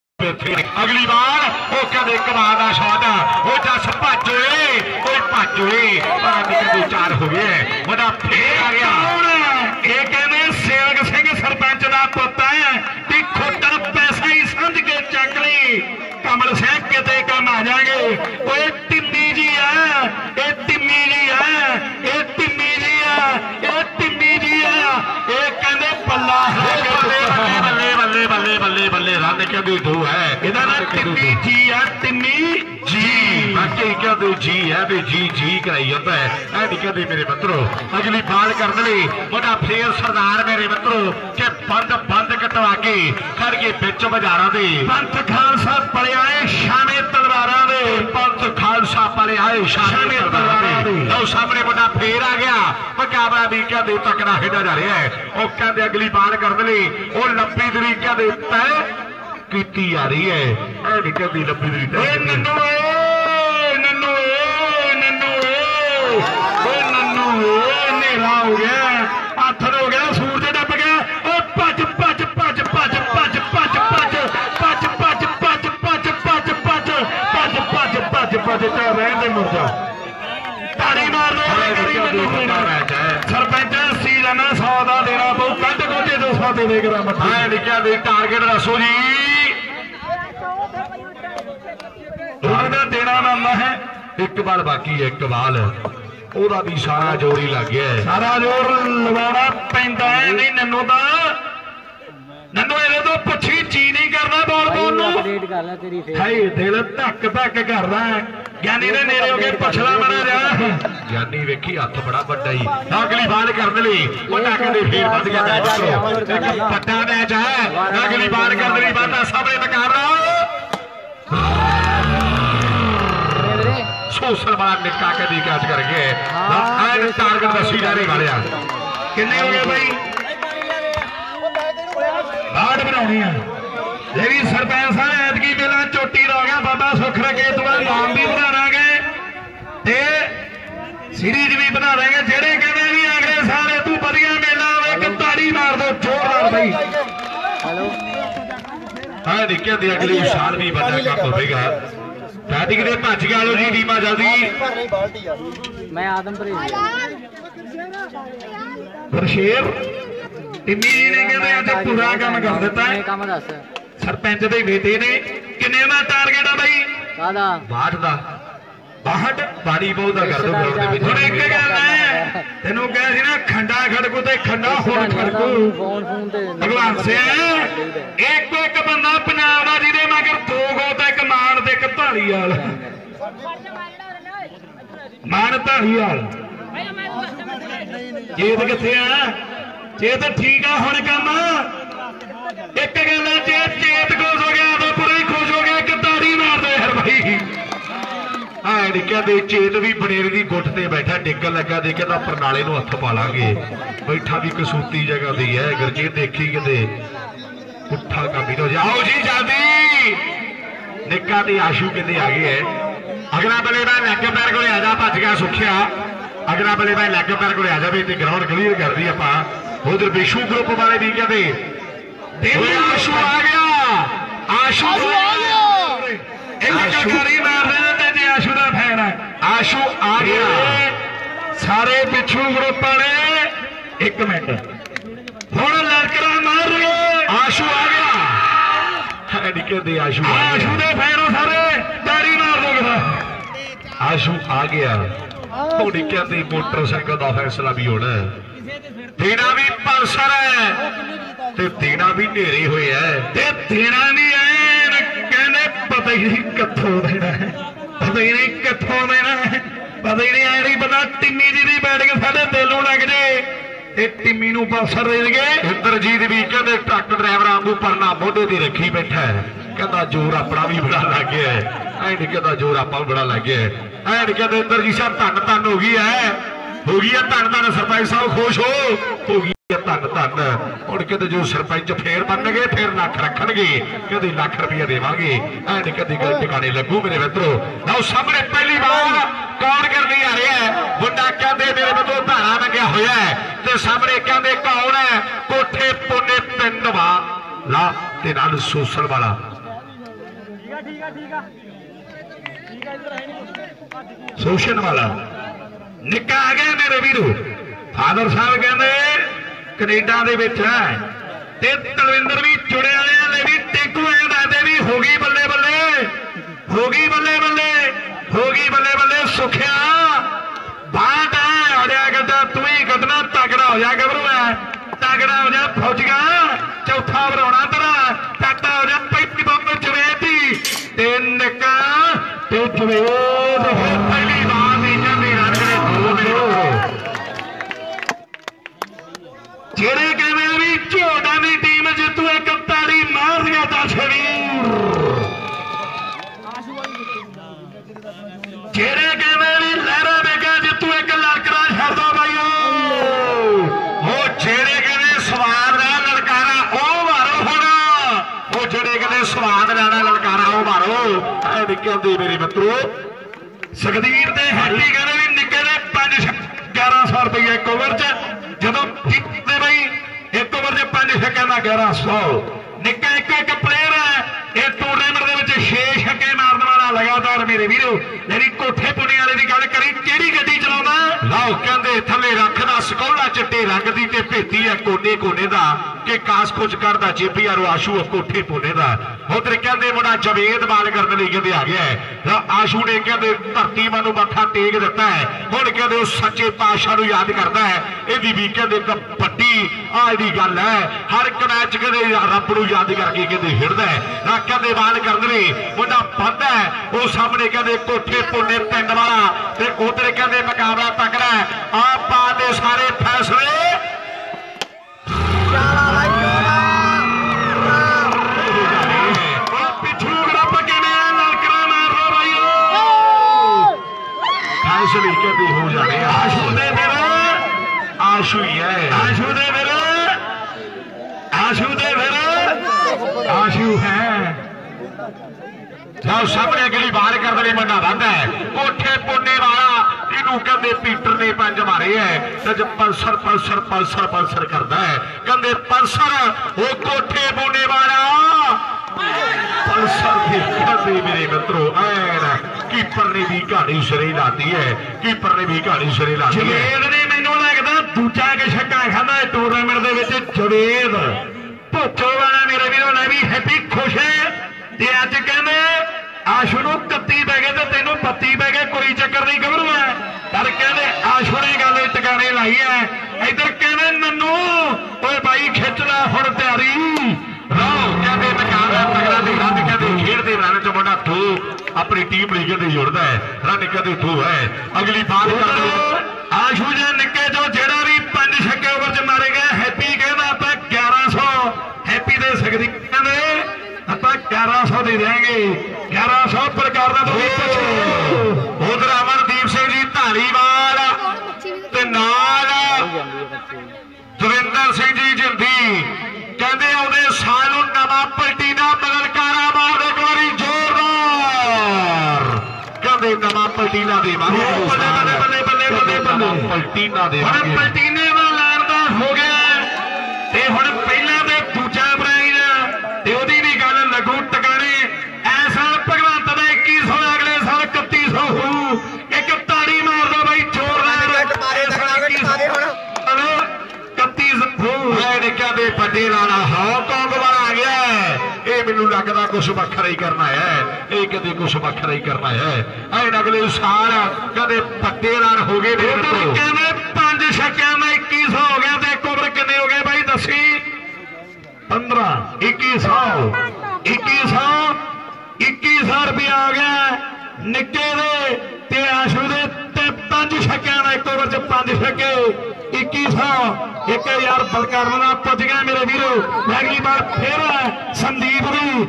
अगली बार वो कहते कमाल का शॉट वो जस भज कोई भज निकल चार हो गए बड़ा फिर आ गया ये कहते सेवक सिंह सरपंच का पुत है कि खोटा पैसा ही समझ के चक ली कमल सिंह किते कम आ जाएंगे वो टिम्मी जी है ये टिम्मी जी है ये टिम्मी जी है ये टिम्मी जी है ये कहते पल्ला बल्ले बल्ले बल्ले बल्ले बल्ले रन कहते दो है इधर ना टिम्मी जी है टिम्मी जी बाकी कहते जी है भी जी जी कराई जाता है ऐ नहीं कहते मेरे मित्रों अगली बाल करने लई बड़ा फेर सरदार मेरे मित्रों के बंद बंद कटवा के खड़ के बिच बाजारां दे पंथ खालसा पले आए शामे तलवारां दे पंथ खालसा पले आए शामे तलवारां दे लो सामने बड़ा फेर आ गया मुकाबला भी कहते तकड़ा खेड़ा जा रहा है वो कहते अगली बाल करने लई वो लंबी दूरी कहते तय की आ रही है ऐ नहीं कहती लंबी दूरी तय नन्नू नन्नू नन्नू नन्नू नेरा हो गया आथर हो गया सूरज डब गया भज भज भज भज भज भज भज भज भज भज भज भज भज भज भज भज भज रहन दे मुर्जा ताड़ी मार सरपंच अस्सी जाना सौ का देना पऊ कद कोटे दो सौ दे देगा मैं लिखा दे टारगेट दसो जी देना बनना है एक बाल बाकी है एक बाल ओदा भी सारा जोर ही लग गया है सारा जोर लवाना पैंदा है नहीं नन्नू दा नन्नू ਇਹਦੇ ਤੋਂ ਪੁੱਛੀ ਜੀ ਨਹੀਂ ਕਰਦਾ ਬੋਲ ਬੋਲ ਨੂੰ अपडेट कर ले तेरी फेस ਹਾਏ ਦਿਲ ਧੱਕ ਧੱਕ ਕਰਦਾ ਹੈ ਗਿਆਨੀ ਦੇ ਨੇੜੇ ਹੋ ਕੇ ਪੁੱਛਲਾ ਬਣਾ ਜਾ ਗਿਆਨੀ ਵੇਖੀ ਹੱਥ ਬੜਾ ਵੱਡਾ ਹੀ ਅਗਲੀ ਬਾਲ ਕਰਨ ਲਈ ਵੱਡਾ ਕਹਿੰਦੇ ਫੇਰ ਵੱਧ ਗਿਆ ਮੈਚ ਇੱਕ ਵੱਡਾ ਮੈਚ ਹੈ ਅਗਲੀ ਬਾਲ ਕਰਨ ਲਈ ਵਾਧਾ ਸਾਹਮਣੇ ਮੁਕਾਬਲਾ सोशल बड़ा निका के दी कैच करके एंड टारगेट दसी जाने वाले किन्ने हो गए भाई बाढ़ बनानी है ये भी सरपंच साहब ऐतकी मेला चोटी ला गया बाबा सुख रखे तुम्हारा नाम भी बना देंगे ते सीरीज भी बना देंगे जेड़े कहते भी अगले साल तू बढ़िया मेला हो ताड़ी मार दो जोरदार भाई हेलो हाँ निके दी अगली साल भी बड़ा काम होगा बैटिंग दे भज गया लो जी टीमा जल्दी मैं आदमपुर गुरशेर टिम्मी जी ने कहते अज पूरा काम कर दिता है काम दस सरपंच दे बेटे ने किन्ने दा टारगेट आ भाई कादा बाहठ दा बाहठ पानी बहुत दा कर दो ग्राउंड दे विच ਹੁਣ ਇੱਕ ਗੱਲ ਹੈ ਤੈਨੂੰ ਕਿਹਾ ਸੀ ਨਾ ਖੰਡਾ ਖੜਕੂ ਤੇ ਖੰਡਾ ਹੋਰ ਖੜਕੂ फोन फोन ते ਭਗਵਾਨ ਸੇ ਇੱਕ ਇੱਕ ਬੰਦਾ ਪੰਜਾਬ ਦਾ ਜਿਹਦੇ ਮਗਰ ਦੋ ਗੋ ਤੇ ਇੱਕ ਮਾਨ ਤੇ ਇੱਕ ਢਾਲੀਵਾਲ ਮਾਨ ਢਾਲੀਵਾਲ ਜੇਤ ਕਿੱਥੇ ਆ ਜੇਤ ਠੀਕ ਆ ਹੁਣ ਕੰਮ ਇੱਕ ਗੱਲ ਹੈ ਜੇ ਜੇਤ ਖੁਸ਼ ਹੋ ਗਿਆ ਤਾਂ ਪੂਰਾ ਹੀ ਖੁਸ਼ ਹੋ ਗਿਆ ਇੱਕ ਤਾੜੀ ਮਾਰ ਦੋ ਯਾਰ ਭਾਈ हाँ निक्या दे चेत भी बनेरे की गुट से बैठा टिकन लगा दे कहता परनाले नूं हथ पा लांगे बैठा भी कसूती जगह दी है गुरजीत देखी किते पुट्ठा कमी तो जाओ जी जल्दी निक्का ते आशू किते आ गए है अगला बल्लेबाज लैग पैर को आ जा भज गया सुखिया अगला बल्लेबाज लैग पैर को आ जाए तो ग्राउंड क्लीयर कर दी आप उधर विशु ग्रुप वाले भी कहते आशू आ गया आशू आ गया आशू का फैन है आशू आ गया सारे पिछू ग्रुप वाले एक मिनट हुण लड़करा मार रहे आशू आ गया निकलते आशू आशू के फैन हो सारे ताड़ी मार दो किसा आशू आ गया तो निकलते मोटरसाइकिल का फैसला भी होना देना भी पल्सर है ते देना भी नेरे हुए है ते देना नहीं है कहने पता ही नहीं कित्थों देना है पता ही नहीं कित्थों देना है पता ही नहीं है नहीं पता टिम्मी जी की बैठ के साढ़े दिलों लग जाए टिम्मी नूं पल्सर दे गए इंद्रजीत भी कहते ट्रक ड्राइवर आंगू परना मोढे ते रखी बैठा है कहता जोर अपना भी बड़ा लग गया है ऐ नहीं कहता जोर अपना बड़ा लग गया है ऐ नहीं कहते इंद्रजीत साहब धन धन हो गई है हो गई है धन धन सरपंच साहब खुश हो हो गई धन धन हुण कहते जो सरपंच फिर बन गए फिर लख रखणगे कहते लख रुपया देवांगे ऐ नहीं कहते गल टिकाने लगू मेरे मित्रों आओ सामने पहली बार कौन करनी आ रहा है मुंडा कहते मेरे मित्रों धारा लग्या होया है ते सामने कहते कौन है कोठे पुणे पिंड वाला ते नाल सोसल वाला सोशन वाला निक्का आ गया मेरे वीरो फादर साहब कहते कनेडा दे विच है ते तलविंदर भी जुड़े वाले भी टेकू ऐ दसदे भी हो गई बल्ले बल्ले हो गई बल्ले बल्ले हो गई बल्ले बल्ले सुखिया बाट है अड़िया कहता तू ही कदना तगड़ा हो जा गबरू है तगड़ा हो जा फौजिया चौथा बनाना तेरा टाटा हो जा पैंती बंब जवेदी ते निक्का ते जवेद पहली बार जेड़े कहने भी झोटा की टीम जितू एक ताड़ी मार दिया दस वीर जेड़े कहने भी लहरा बेगा जितू एक लड़करा छड़ दो भाईओ वो जेड़े कहने स्वाद रहा ललकारा ओ मारो होना वो जेड़े कहने स्वाद रहना ललकारा ओ मारो ऐ निकलते मेरे मित्रों सकदीर दे हैप्पी कहने भी निके ने पांच ग्यारह सौ रुपये एक ओवर च जदों बई एक ओवर से पांच छक्के का ग्यारह सौ निक्का एक एक प्लेयर है ये टूर्नामेंट के छे छक्के मारने वाला लगातार मेरे वीरो लेकिन कोठे पुणे वाले की गल करी केड़ी गड्डी चलाउंदा लाओ कहते थले रखना सकौला चिट्टे रंग की ते भेती है कोने कोने का कि कास कुछ करता जेबी यारो आशू कोठे पुणे का उधर कहते मुंडा जवेद बाल करने लिए कहते आ गया है आशू ने कहते धरती मानू मत्था टेक दिता है हुण कहते सच्चे पातशाह नूं याद करता है यदि भी कहते कबड्डी आ इहदी गल है हर एक मैच कहते रब नूं याद करके कहते हिड़दा है ना कहते बाल करने मुंडा पढ़दा है वो सामने कहते कोठे पुणे पिंड वाला ते उधर कहते मुकाबला तकड़ा है आप पाते सारे फैसले फैसले कहते हो जाने आशू दे फिर आशू ही है आशू दे फिर आशू दे फिर आशू है जाओ सामने अगली बार कर दे मुंडा बंदा है कोठे पुणे वाला इनू कहते पीटर ने पंज मारे है जब पल्सर पल्सर पल्सर पल्सर करता है कहते पल्सर वो कोठे पुणे वाला पल्सर कहते मेरे मित्रों ऐन कीपर ने भी कहानी सिरे लाती है कीपर ने भी कहानी सिरे लाती है जवेद ने मैनू लगता दूजा के छक्का खादा टूर्नामेंट दे विच जवेद भोचो वाला मेरे वीरों ने भी हैप्पी खुश है ते अज कहने आशू नूं कत्ती पै गए तो तेनों बत्ती पै गए कोई चक्कर नहीं गबरू है पर कहने आशू ने गल टिकाने लाई है इधर कहने नन्नू ओए भाई खिच ला हुण तैयारी कहते मुकाबला तगड़ा दे रन कहते खेडते रन च मुंडा तू अपनी टीम ਲਈ कहते जुड़दा है रन कहते तू है अगली बात कर आशू जे निक्के चो जेड़ा भी पंज छक्के ओवर च मारे गए हैप्पी कहना आपां ग्यारह सौ हैप्पी दे सकदी कहंदे आपां ग्यारह सौ दे देंगे ग्यारह सौ प्रकार का ਹਰਮਿੰਦਰ ਸਿੰਘ ਜੀ ਜਿੰਦੀ ਕਹਿੰਦੇ ਆਉਂਦੇ ਸਾਲ ਨੂੰ ਨਵਾਂ ਪਲਟੀਨਾ ਬਦਲਕਾਰਾ ਮਾਰ ਇੱਕ ਵਾਰੀ ਜ਼ੋਰਦਾਰ ਕਹਿੰਦੇ ਨਵਾਂ ਪਲਟੀਨਾ ਦੇਵਾਂਗੇ ਬੱਲੇ ਬੱਲੇ ਬੱਲੇ ਬੱਲੇ ਬੱਲੇ ਪਲਟੀਨਾ ਦੇਵਾਂਗੇ ਪਲਟੀਨੇ ਦਾ ਲੈਣ ਦਾ ਹੋ ਗਿਆ ਤੇ ਹੁਣ ਪਹਿਲਾਂ ਦੇ ਦੂਜਾ ਪ੍ਰਾਈਜ਼ ਤੇ ਉਹਦੀ ਵੀ ਗੱਲ ਲੱਗੂ ਟਿਕਾਣੇ ਐ ਸਾਲ ਭਗਵੰਤ ਦਾ ਇੱਕੀ ਸੌ ਅਗਲੇ ਸਾਲ ਇਕੱਤੀ ਸੌ ਹੋਊ ਇੱਕ ਤਾੜੀ ਮਾਰ ਦੋ ਬਾਈ ਜ਼ੋਰਦਾਰ ਇਕੱਤੀ ਸੌ ਮੈਂ ਨਿੱਕਿਆ ਦੇ ਵੱਡੇ ਲਾਣਾ ਹਾਂਗਕਾਂਗ ਵਾਲਾ ਆ ਗਿਆ ਇਹ ਮੈਨੂੰ ਲੱਗਦਾ ਕੁਝ ਵੱਖਰਾ ਹੀ ਕਰਨਾ ਹੈ ਇਹ ਕਦੇ ਕੁਝ ਵੱਖਰਾ ਹੀ ਕਰਨਾ ਹੈ ਐਨ ਅਗਲੇ ਸਾਲ ਕਦੇ ਵੱਡੇ ਲਾਣ ਹੋ ਗਏ ਨੇ ਕਹਿੰਦੇ ਪੰਜ ਛੱਕਿਆਂ ਦਾ ਇੱਕੀ ਸੌ ਹੋ ਗਿਆ ਤੇ ਇੱਕ ਓਵਰ ਕਿੰਨੇ ਹੋ ਗਏ ਬਾਈ ਦੱਸੀ ਪੰਦਰਾਂ ਇੱਕੀ ਸੌ ਇੱਕੀ ਸੌ ਇੱਕੀ ਸੌ ਰੁਪਇਆ ਆ ਗਿਆ ਨਿੱਕੇ ਦੇ ਤੇ ਆਸ਼ੂ ਦੇ ਤੇ ਪੰਜ ਛੱਕਿਆਂ ਦਾ ਇੱਕ ਓਵਰ ਚ ਪੰਜ ਛੱਕੇ ਇੱਕੀ ਸੌ ਇੱਕ ਹਜ਼ਾਰ ਬਲਕਰਨ ਦਾ ਪੁੱਜ ਗਿਆ ਮੇਰੇ ਵੀਰੋ ਅਗਲੀ ਵਾਰ ਫੇਰ ਸੰਦੀਪ ਦੀ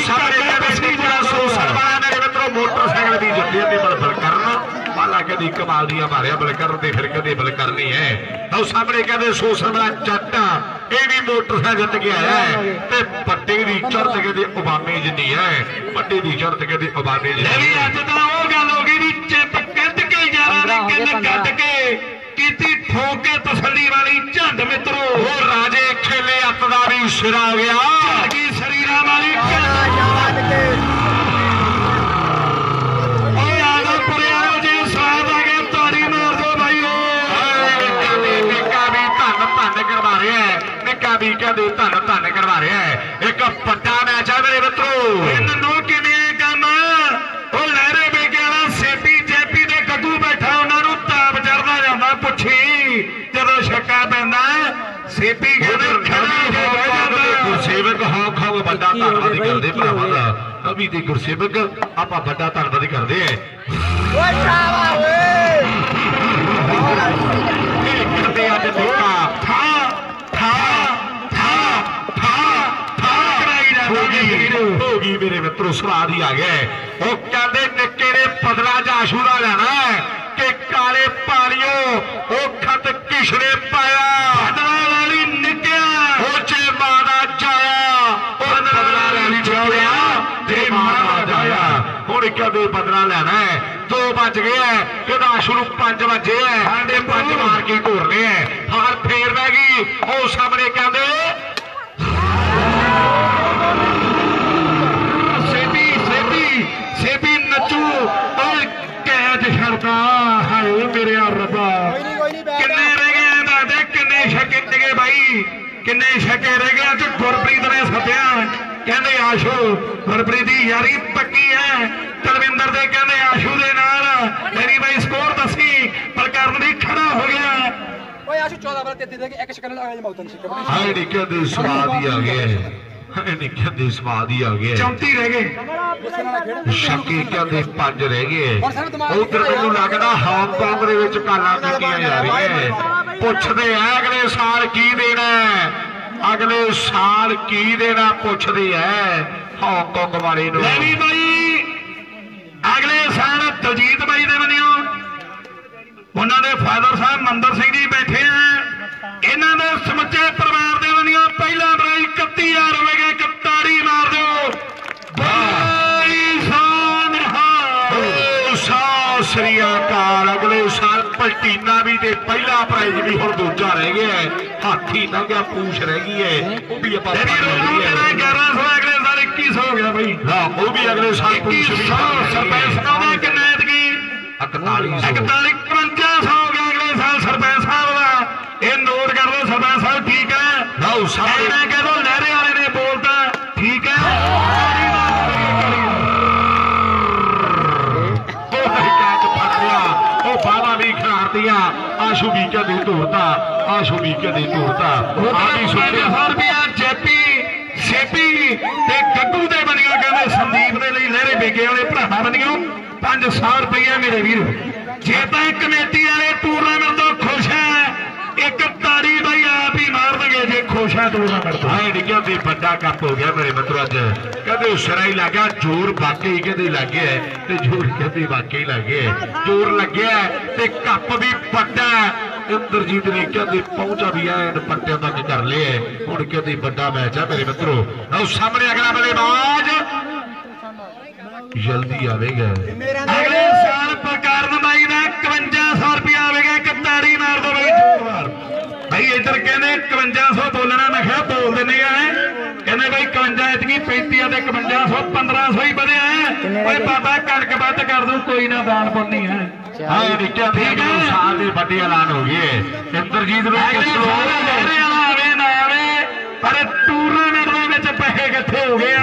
ਮੇਰੇ ਮਿੱਤਰੋ ਮੋਟਰਸਾਈਕਲ ਦੀ ਜੱਟੀ ਦੀ ਬਲਬਲ ਕਰਨ ਬਾਲਾ ਕਦੀ ਕਮਾਲ ਦੀਆਂ ਮਾਰਿਆ ਬਲਕਰਨ ਤੇ ਫਿਰ ਕਦੇ ਬਲਕਰਨੀ ਹੈ ਉਹ ਸਾਹਮਣੇ ਕਹਿੰਦੇ ਸੋਸਰ ਵਾਲਾ ਜੱਟ ਇਹ ਵੀ ਮੋਟਰਸਾਈਕਲ ਜਿੱਤ ਕੇ ਆਇਆ ਤੇ ਵੱਡੇ ਦੀ ਚੜ੍ਹਤ ਕਹਿੰਦੇ ਉਬਾਮੇ ਜਿੰਨੀ ਹੈ ਵੱਡੇ ਦੀ ਚੜ੍ਹਤ ਕਹਿੰਦੇ ਉਬਾਮੇ ਜਿੰਨੀ ਅੱਜ ਤਾਂ ਉਹ ਗੱਲ ਹੋ ਗਈ ਵੀ ਚਿੱਪ ਕੱਢ ਕੇ ਯਾਰਾਂ ਨੇ ਕਿੰਨ ਕੱਢ ਕੇ ਕੀਤੀ ਠੋਕ ਕੇ ਤਸੱਲੀ ਵਾਲੀ ਝੰਡ ਮਿੱਤਰੋ ਉਹ ਰਾਜੇ ਖੇਲੇ ਅੱਤ ਦਾ ਵੀ ਸਿਰਾ ਹੋ ਗਿਆ ਝੜਕੀ ਸਰੀਰਾਂ ਵਾਲੀ ਝੰਡ ਓਏ ਆਦਾ ਪੁਰਿਆ ਜੇ ਸਵਾਦ ਆ ਗਿਆ ਤਾੜੀ ਮਾਰ ਦੋ ਭਾਈ ਨਿੱਕਾ ਵੀ ਧੰਨ ਧੰਨ ਕਰਵਾ ਰਿਹਾ ਨਿੱਕਾ ਵੀ ਕਹਿੰਦੇ ਧੰਨ ਧੰਨ ਕਰਵਾ ਰਿਹਾ ਇੱਕ ਵੱਡਾ ਮੈਚ ਆ ਮੇਰੇ ਮਿੱਤਰੋ ਇਹਨਾਂ ਨੂੰ ਕਿਵੇਂ ਕੰਮ ਉਹ ਲਹਿਰੇ ਬੇਗੇ ਵਾਲਾ ਸੇਪੀ ਜੈਪੀ ਦੇ ਗੱਗੂ ਬੈਠਾ ਉਹਨਾਂ ਨੂੰ ਤਾਪ ਚੜਦਾ ਜਾਂਦਾ ਪੁੱਛੀ ਜਦੋਂ ਛੱਕਾ ਪੈਂਦਾ ਸੇਪੀ ਕਹਿੰਦੇ ਗੁਰਸੇਵਕ ਹਾਂ ਖਾਓ ਵੱਡਾ ਧੰਨਵਾਦ ਕਰਦੇ ਭਰਾਵਾਂ ਦਾ ਅਭੀ ਤੇ ਗੁਰਸੇਵਕ ਆਪਾਂ ਵੱਡਾ ਧੰਨਵਾਦ ਕਰਦੇ ਆ ਓਏ ਸ਼ਾਵਾ ਓਏ ਇਹ ਕਰਦੇ ਅੱਜ ਨਿੱਕਾ ਥਾ ਥਾ ਥਾ ਥਾ ਥਾ ਕਰਾਈ ਜਾਂਦਾ ਹੋ ਗਈ ਮੇਰੇ ਮਿੱਤਰੋ ਸਵਾਦ ਹੀ ਆ ਗਿਆ ਉਹ ਕਹਿੰਦੇ ਨਿੱਕੇ ਨੇ ਬਦਲਾ ਜਾਸ਼ੂ ਦਾ ਲੈਣਾ ਕਿ ਕਾਲੇ ਪਾਣੀਓ ਉਹ ਖਤ ਕਿਸ਼ਨੇ ਪਾਇਆ ਬਦਲਾ ਵਾਲੀ ਨਿੱਕਿਆ ਉਹ ਚੇ ਮਾਦਾ ਜਾਇਆ ਉਹ ਬਦਲਾ ਲੈਣੀ ਚਾਹਿਆ ਤੇ ਮਾਦਾ ਜਾਇਆ ਹੁਣ ਕਦੇ ਬਦਲਾ ਲੈਣਾ ਹੈ ਦੋ ਵੱਜ ਗਏ ਇਹਦਾ ਆਸ਼ੂ ਨੂੰ ਪੰਜ ਵੱਜੇ ਹੈ ਸਾਡੇ ਪੰਜ ਮਾਰ ਕੇ ਘੋਰਨੇ ਹੈ ਹਾਰ ਫੇਰ ਰਹਿ ਗਈ ਉਹ ਸਾਹਮਣੇ ਕਹਿੰਦੇ ਸੇਪੀ ਸੇਪੀ ਸੇਪੀ ਨੱਚੂ ਓਏ ਕੈਦ ਛੜਦਾ ਹਾਏ ਮੇਰੇ ਰੱਬਾ ਕੋਈ ਨਹੀਂ ਕੋਈ ਨਹੀਂ ਕਿੰਨੇ ਰਹਿ ਗਏ ਦੱਸਦੇ ਕਿੰਨੇ ਛੱਕੇ ਟਿਕੇ ਬਾਈ ਕਿੰਨੇ ਛੱਕੇ ਰਹਿ ਗਏ ਅੱਜ ਗੁਰਪ੍ਰੀਤ ਨੇ ਸੱਦਿਆ ਕਹਿੰਦੇ ਆਸ਼ੂ ਗੁਰਪ੍ਰੀਤ ਦੀ ਯਾਰੀ ਪੱਕੀ ਹੈ ਤਲਵਿੰਦਰ ਦੇ ਕਹਿੰਦੇ ਆਸ਼ੂ ਦੇ ਨਾਲ ਮੇਰੀ ਬਾਈ ਸਕੋਰ ਦੱਸੀ ਪਰ ਕਰਨ ਦੀ ਖੜਾ ਹੋ ਗਿਆ ਓਏ ਆਸ਼ੂ ਚੌਦਾਂ ਵਾਲਾ ਤੇਤੀ ਦੇ ਕੇ ਇੱਕ ਸ਼ਕਲ ਨਾਲ ਆਏ ਮੌਤਨ ਸੀ ਹਾਏ ਨਿੱਕੇ ਦੇ ਸਵਾਦ ਹੀ ਆ ਗਏ ਹਾਏ ਨਿੱਕੇ ਦੇ ਸਵਾਦ ਹੀ ਆ ਗਏ ਚੌਂਤੀ ਰਹਿ ਗਏ ਸ਼ੱਕੀ ਕਹਿੰਦੇ ਪੰਜ ਰਹਿ ਗਏ ਉਧਰ ਮੈਨੂੰ ਲੱਗਦਾ ਹਾਂਗਕਾਂਗ ਦੇ ਵਿੱਚ ਕਾਲਾਂ ਕੀਤੀਆਂ ਜਾ ਰਹੀਆਂ ਪੁੱਛਦੇ ਆ ਅਗਲੇ ਸਾਲ ਕੀ ਦੇਣਾ ਅਗਲੇ ਸਾਲ ਕੀ ਦੇਣਾ ਪੁੱਛਦੇ ਆ ਹਾਂਗਕਾਂਗ ਵਾਲੇ ਨੂੰ ਲੈ ਵੀ ਬਾਈ ਅਗਲੇ ਸਾਲ ਦਲਜੀਤ ਬਾਈ ਦੇ ਬਣਿਓ ਉਹਨਾਂ ਦੇ ਫਾਦਰ ਸਾਹਿਬ ਮੰਦਰ ਸਿੰਘ ਜੀ ਬੈਠੇ ਆ ਇਹਨਾਂ ਦੇ ਸਮੁੱਚੇ ਪਰਿਵਾਰ ਦੇ ਬਣਿਓ ਪਹਿਲਾ ਪ੍ਰਾਈਜ਼ ਇਕੱਤੀ ਹਜ਼ਾਰ ਰੁਪਏ ਇੱਕ ਤਾੜੀ ਮਾਰ ਦਿਓ ਬਾਈ ਸਾਨ ਹਾਂ ਸਤਿ ਸ੍ਰੀ ਅਕਾਲ ਅਗਲੇ ਸਾਲ ਪਲਟੀਨਾ ਵੀ ਤੇ ਪਹਿਲਾ ਪ੍ਰਾਈਜ਼ ਵੀ ਹੁਣ ਦੂਜਾ ਰਹਿ ਗਿਆ ਹਾਥੀ ਲੰਘਿਆ ਪੂਛ ਰਹਿ ਗਈ ਹੈ ਉਹ ਵੀ ਆਪਾਂ ਗਿਆਰਾਂ ਸੌ ਅਗਲੇ ਸਾਲ ਇੱਕੀ ਸੌ ਹੋ ਗਿਆ ਬਾਈ ਹਾਂ ਉਹ ਵੀ ਅਗਲੇ ਸਾਲ ਪੂਛ ਵੀ ਸਰਪੰਚ ਸਾਹਿਬ ਦਾ ਕਿੰਨਾ ਐਤਕੀ ਇਕਤਾਲੀ ਸੌ ਇਕਤਾਲੀ ਪਚਵੰਜਾ ਸੌ ਹੋ ਗਿਆ ਅਗਲੇ ਸਾਲ ਸਰਪੰਚ ਸਾਹਿਬ ਦਾ ਇਹ ਨੋਟ ਕਰ ਲਓ ਸਰਪੰਚ ਸਾਹਿਬ ਠੀਕ ਹੈ ਲਓ ਸਾਰੇ ਮੈਂ ਕਹਿੰਦਾ ਲਹਿਰੇ ਵਾਲੇ ਨੇ ਬੋਲਤਾ ਠੀਕ ਹੈ ਉਹ ਬਾਵਾ ਵੀ ਖਿਲਾਰਦੀਆਂ ਆਸ਼ੂ ਵੀ ਕਦੇ ਧੋਤਾ ਆਸ਼ੂ ਵੀ ਕਦੇ ਧੋਤਾ ਆ ਵੀ ਸੁਣਦੇ ਸੌ ਰੁਪਇਆ ਜੈਪੀ ਸੇਪੀ ਤੇ ਗੱਗੂ ਦੇ ਬਣਿਆ ਕਹਿੰਦੇ ਸੰਦੀਪ ਦੇ ਲਈ ਲਹਿਰੇ ਬੇਗੇ ਵਾਲੇ ਭਰਾਵਾਂ ਬਣਿਓ ਪੰਜ ਸੌ ਰੁਪਇਆ ਮੇਰੇ ਵੀਰ ਜੇ ਤਾਂ ਕਮੇਟੀ ਵਾਲੇ ਟੂਰਨਾਮੈਂਟ ਤੋਂ ਖੁਸ਼ ਹੈ ਇੱਕ ਤਾੜੀ ਬਾਈ ਆਪ ਹੀ ਮਾਰ ਦੇਗੇ ਜੇ ਖੁਸ਼ ਹੈ ਟੂਰਨਾਮੈਂਟ ਤੋਂ ਹਾਏ ਨਿੱਕਿਆ ਵੀ ਵੱਡਾ ਕੱਪ ਹੋ ਗਿਆ ਮੇਰੇ ਮਿੱਤਰੋ ਅੱਜ ਕਹਿੰਦੇ ਸਿਰਾ ਹੀ ਲੱਗਾ ਜ਼ੋਰ ਵਾਕਈ ਕਹਿੰਦੇ ਲੱਗਿਆ ਤੇ ਜ਼ੋਰ ਕਹਿੰਦੇ ਵਾਕਈ ਲੱਗਿਆ ਜ਼ੋਰ ਲੱਗਿਆ ਤੇ ਕੱਪ ਵੀ ਵੱਡਾ इंद्रजीत ने कहते पहुंचा भी है पट्टिया तक कर लिया हूं कहते बड़ा मैच है मेरे मित्रों आओ सामने अगला बल्लेबाज जल्दी आवेगा अगले साल प्रकार नमाई का इकवंजा सौ रुपया आवेगा एक ताड़ी मार दो भाई जोरदार भाई इधर कहने इकवंजा सौ बोलना मैं क्या बोल देने है कहने भाई इकवंजा इतनी पैंती है इकवंजा सौ पंद्रह सौ ही बढ़े है बाबा कणक बद कर दू कोई ना दान पुण्य है साल बड़े ऐलान हो गए इंद्रजीत पर टूर्नामेंट पैसे इकट्ठे हो गए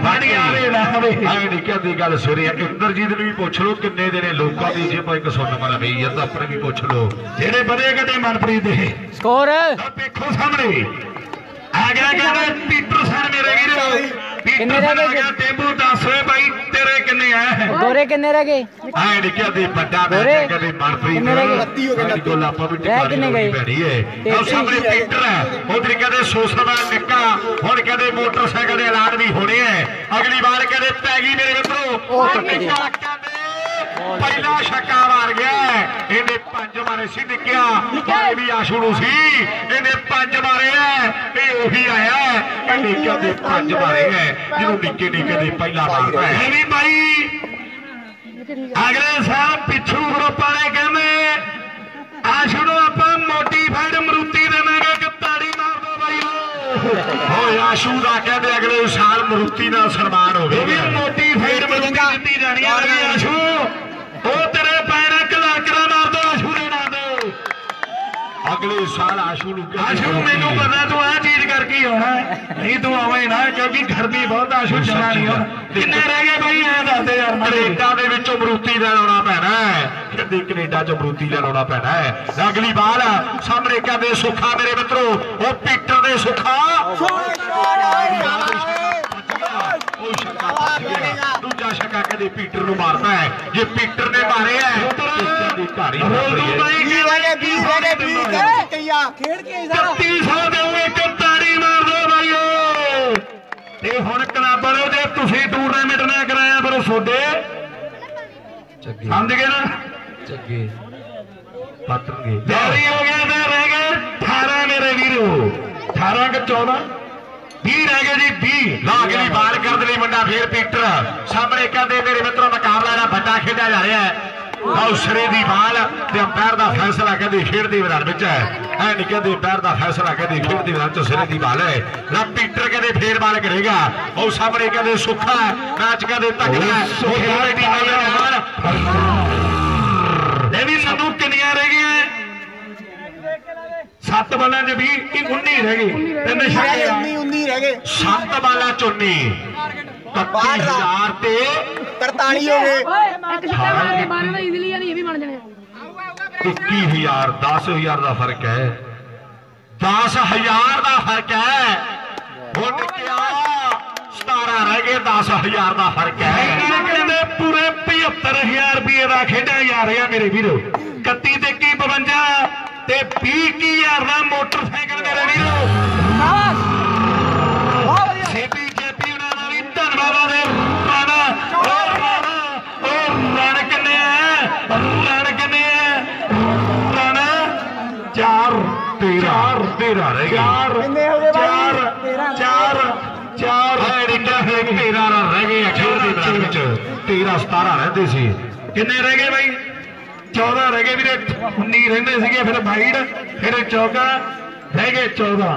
गल सवेरे इंद्रजीत ने भी पूछ लो किन्ने देने लोगों की जेब एक सुन मारा पई है अपने भी पूछ लो जेडे बड़े कटे मनप्रीत दे स्कोर देखो सामने आ गया कहते पीटरसन मेरे वीर किन्ने रह गए टेबू दस भाई तेरे किन्ने आए गोरे किन्ने रह गए आए निकल दी बड़ा मैच कभी मनप्रीत गोल आपा भी टिकानी पैनी है और सामने पीटर है उधर कहते सोसवा निक्का हुण कहते मोटरसाइकिल के ऐलान भी होने हैं अगली बार कहते पैगी मेरे मित्रों पहला छक्का मार गया इन्हें पंज मारे सी निक्किया मारे भी आशू नूं सी इन्हें पंज मारे है ये उही आया है निक्किया दे पंज मारे है जो निक्के निक्के दे पहला मारता है भी भाई अगले साल पिछू ग्रुप वाले कहते आशू नूं आपां मोटिफाइड मरूती देवांगे कि ताड़ी मार दो भाई हो आशू दा कहते अगले साल मरूती दा सन्मान होवेगा मोटिफाइड मरूती दित्ती जानी है आशू ओ तेरे पैर कलाकरा मार दो आशू ने ना दो अगले साल आशू आशू मैनू पता तू आ चीज करके आना नहीं तू आवे ना क्योंकि गर्मी बहुत आशू चला नहीं होना किन्ने रह गए भाई ये दस दे यार कनेडा दे विचों मरूती लैण आउणा पैना है कहते कनेडा चों मरूती लैण आउणा पैना है अगली बाल सामने कहते सुखा मेरे मित्रों ओ पीटर दे सुखा दूजा छक्का कहते पीटर नूं मारता है जे पीटर ने मारे है क्लब वाले जे तुसीं टूरनामेंट ना कराया पर सोडे समझ गए ना चगे पात्रगे जारी हो गया मैं रह गए अठारह मेरे वीरो अठारह के चौदह बीस रह गए जी बीस अगली बार कर दे मुंडा फिर पीटर सामने कहते मेरे मित्रों मुकाबला बड़ा खेड़ा जा रहा है सिरे की बाल अंपायर का फैसला कहते खेड के मैदान में है ऐ नहीं कहते अंपायर का फैसला कहते खेड के मैदान च सिरे की बाल है ना पीटर कहते फेर बाल करेगा और सामने कहते सुखा मैच कहते तगड़ा सानू किनिया रह गई सत्त बालों च भी उन्नी रह गई सत्त बालों च उन्नी हजार तरताली हो गए इक्की हजार दस हजार का फर्क है दस हजार का फर्क है सतारा रह गए दस हजार का फर्क है पूरे पचहत्तर हजार रुपये का खेडा जा रहा मेरे वीरो कत्ती ते इक्की बवंजा ते भी इक्की हजार का मोटरसाइकिल मेरे वीरो चार तेरह रह चार चार चार चार तेरह रह गए तेरह सतारा रहते सी किन्ने रह गए भाई चौदह रह गए वीरे उन्नी रहते थे फिर बाईट फिर चौदह रह गए चौदह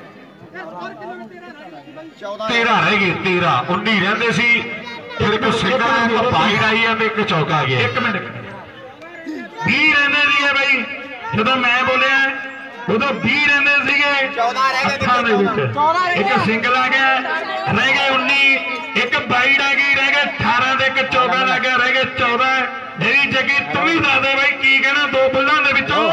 तेरह रह गए तेरह उन्नी रहते सी फिर एक सिंगल बाईट आई है एक चौका गया एक मिनट भी रहने दिए भाई जो मैं बोलिया उदो भी रहते एक सिंगल आ गया रह गए उन्नी एक बाईट आ गई रह गए अठारह एक चौदह आ गया रह गए चौदह मेरी जगी तू भी दस दे भाई की कहना दो बुल्लों के विचों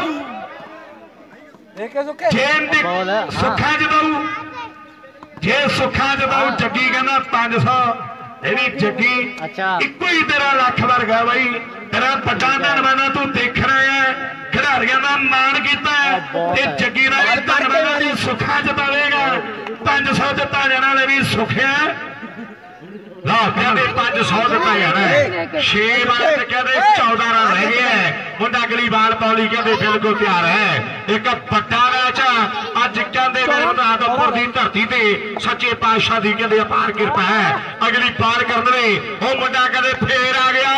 सुखा जताऊ जे सुखा जताऊ जगी कहना पांच सौ जगी इको ही तेरा लख वर्गा भाई तेरा बड़ा धनवाना तू देखना है खिडारियों का मान किया जगी का भी धनवाना जी सुखा जतावेगा पांच सौ जता जाना भी सुख है ला कहते पांच सौ दिता जाना है छे बाल कहते चौदह रन रह गए है मुंडा अगली बाल पौली कहते बिल्कुल तैयार है एक बड़ा मैच अज कहते आदमपुर की धरती से सच्चे पातशाह की कहते अपार कृपा है अगली बाल करने वो मुंडा कहते फिर आ गया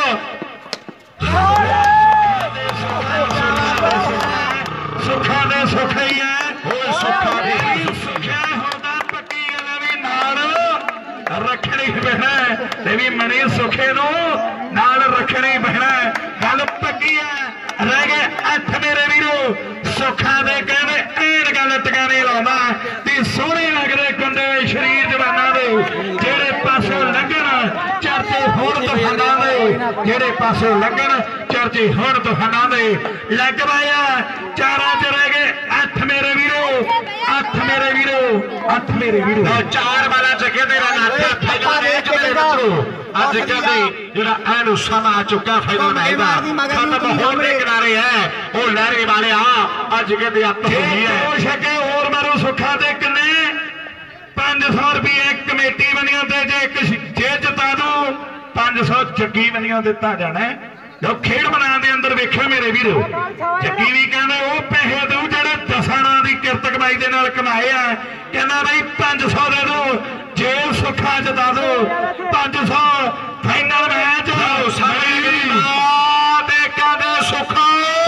सुखा दे सुख ही है सुखा दे सुखिया होता पक्की गल भी नाल रखनी पैना ते भी मनी सुखे नू नाल रखनी पैना गल पक्की है रह गए अठ मेरे वीरो सुखा दे कहते ऐन गल टकाने लाउंदा ते सोहणे लगदे कुंडे शरीर जवाना दे जेड़े पासों लंघण चर्चे होण तूफानां दे जेड़े पासों लंघण चर्चे होण तूफानां दे लग पाया चारां च रह गए अठ मेरे वीरो अठ मेरे वीरो अठ मेरे वीरो चार बाला जगह दे रन फाइनल मैच मेरे बच्चों अज कहते जेड़ा एनु समा आ चुका फाइनल मैच दा खत्म होने के किनारे है वो लहरे वाले आ अज कहते अत होई है हो सके और मारो सुखा दे किन्ने पांच सौ रुपये कमेटी बनिया ते जे एक जे जिता दो पांच सौ जग्गी बनिया दिता जाना है जो खेड मैदान के अंदर वेखियो मेरे वीरो जग्गी भी कहने वो पैसे दू जेड़े दसां की किरत कमाई दे नाल कमाए आ कहना भाई पांच सौ दे दो जे सुखा जिता दो पांच सौ फाइनल मैच सारे ते कहते सुखा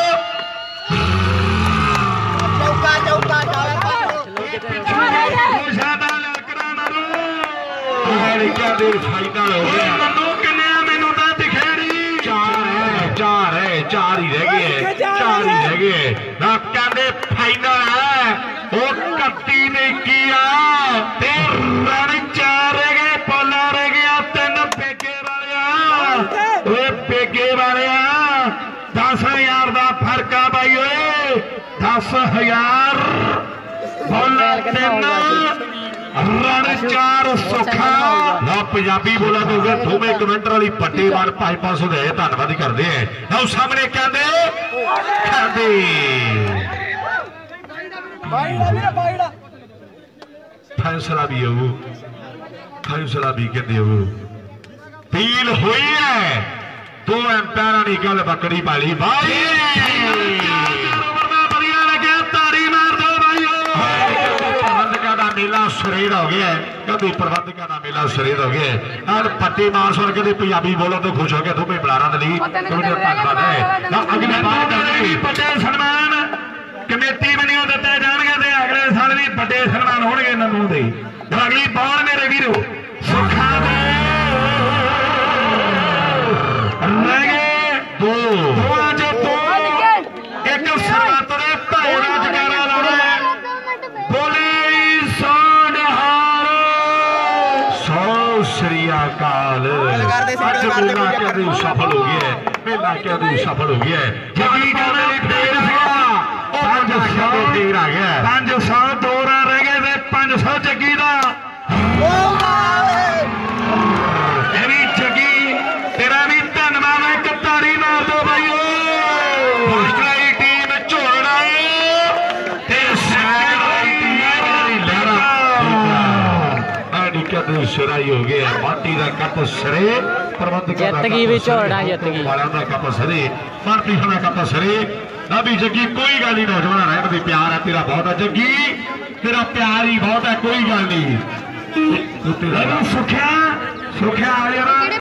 चौका चौका चौका ज्यादा लड़कड़ा मारो कहते फाइनल हो गया मनो किन्ने मैनू तो दिखे नहीं चार है चार है चार ही रह गए चार ही रह गए ना कहते फाइनल है वो कत्ती ने किया ते रन चार रह गए पोला रह गया तीन पेके वाले वे पेके वाले दस हजार का फर्क आ भाई ओए दस हजार पोला तीन रन चार सुखा ना पंजाबी बोला तो फिर दोवें कमेंटर वाली पट्टी बार पांच पांच सौ दे धन्यवाद करते हैं ना सामने कहते कहते फैसला भी है वो फैसला भी कहते हो पील हुई है दो एम्पायर की गल बकरी पाली भाई प्रबंधकों का मेला शरीर हो गया है कभी प्रबंधकों का मेला शरीर हो गया है और पट्टी मार सुन के पंजाबी बोलो तो खुश हो गया तुम्हें बुलारा दली धन्यवाद है अगली बात बड़े सन्मान कमेटी बनिया दिते जाएंगे अगले साल भी बड़े सन्मान होंगे नमू दे अगली बॉल मेरे वीरो सुखा दे रह गए दो दो जो दो एक सरातरे भाई का जगारा लाना है बोले सौ नहारो सौ श्री अकाल अज मेला कहते सफल हो गया है मेला कहते सफल हो गया है जगी कहने फिर पांच सौ देर आ गया पांच सौ दो रन रह गए पांच सौ जगी का जगी तेरा भी धन्यवाद है कतारी मार दो भाई टीम झोलना कहते सिराई हो गया माटी का कप सरे प्रबंधक वाला कप सरे माटी का कप सरे ना भी जगी कोई गल नहीं नौजवान है प्यार है तेरा बहुत है जगी तेरा प्यार ही बहुत है कोई गल नहीं सुखिया सुखिया